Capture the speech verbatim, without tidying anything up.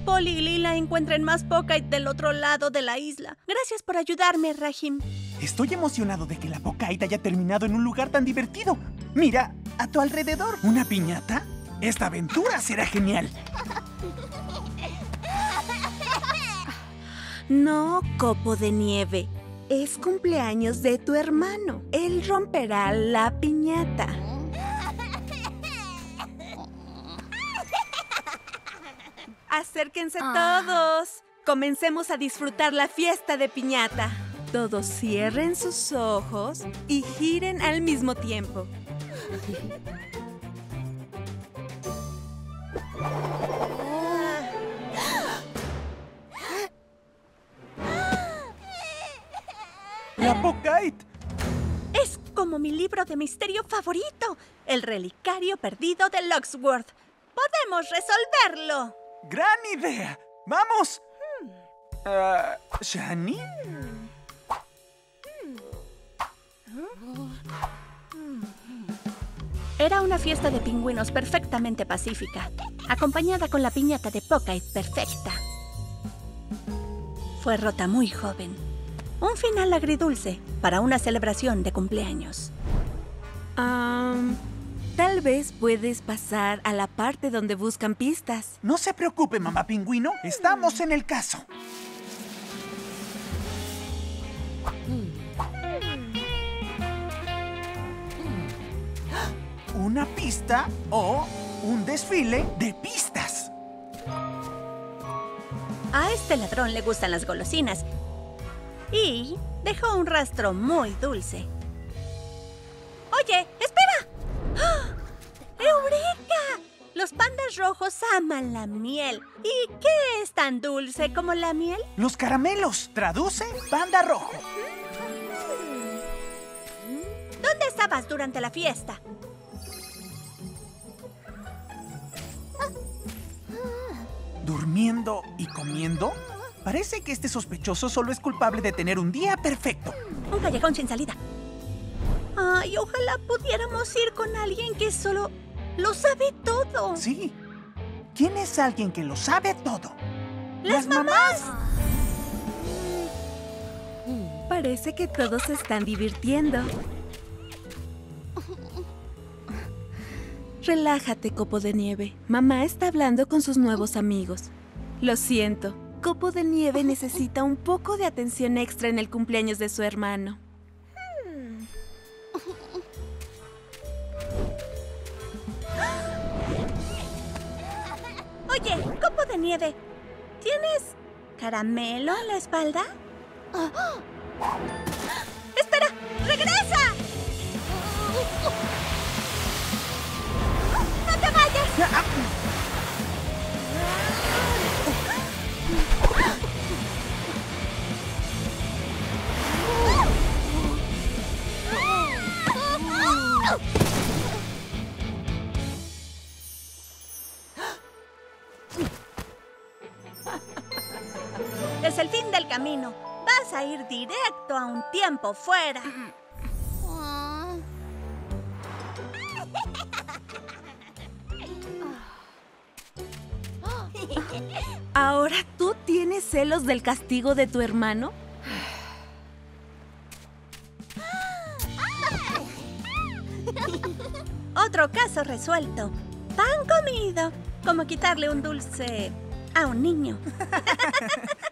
Polly y Lila encuentren más Pockite del otro lado de la isla. Gracias por ayudarme, Rahim. Estoy emocionado de que la Pockite haya terminado en un lugar tan divertido. Mira, a tu alrededor, ¿una piñata? Esta aventura será genial. No, copo de nieve. Es cumpleaños de tu hermano. Él romperá la piñata. Acérquense todos. Comencemos a disfrutar la fiesta de piñata. Todos cierren sus ojos y giren al mismo tiempo. ¡La Pockite! Es como mi libro de misterio favorito, El relicario perdido de Locksworth. ¡Podemos resolverlo! ¡Gran idea! ¡Vamos! Ah, ¿Shani? Era una fiesta de pingüinos perfectamente pacífica, acompañada con la piñata de Pockite perfecta. Fue rota muy joven. Un final agridulce para una celebración de cumpleaños. Um, tal vez puedes pasar a la parte donde buscan pistas. No se preocupe, mamá pingüino. Estamos en el caso. ¿Una pista o un desfile de pistas? A este ladrón le gustan las golosinas y dejó un rastro muy dulce. ¡Oye, espera! ¡Oh! ¡Eureka! Los pandas rojos aman la miel. ¿Y qué es tan dulce como la miel? Los caramelos. Traduce panda rojo. ¿Dónde estabas durante la fiesta? ¿Durmiendo y comiendo? Parece que este sospechoso solo es culpable de tener un día perfecto. Un callejón sin salida. Ay, ojalá pudiéramos ir con alguien que solo lo sabe todo. Sí. ¿Quién es alguien que lo sabe todo? ¡Las mamás! Parece que todos se están divirtiendo. Relájate, Copo de Nieve. Mamá está hablando con sus nuevos amigos. Lo siento. Copo de Nieve necesita un poco de atención extra en el cumpleaños de su hermano. Oye, Copo de Nieve, ¿tienes caramelo en la espalda? ¡Espera! ¡Regresa! ¡No te vayas! Es el fin del camino. Vas a ir directo a un tiempo fuera. ¿Ahora tú tienes celos del castigo de tu hermano? Otro caso resuelto. Pan comido. Como quitarle un dulce a un niño.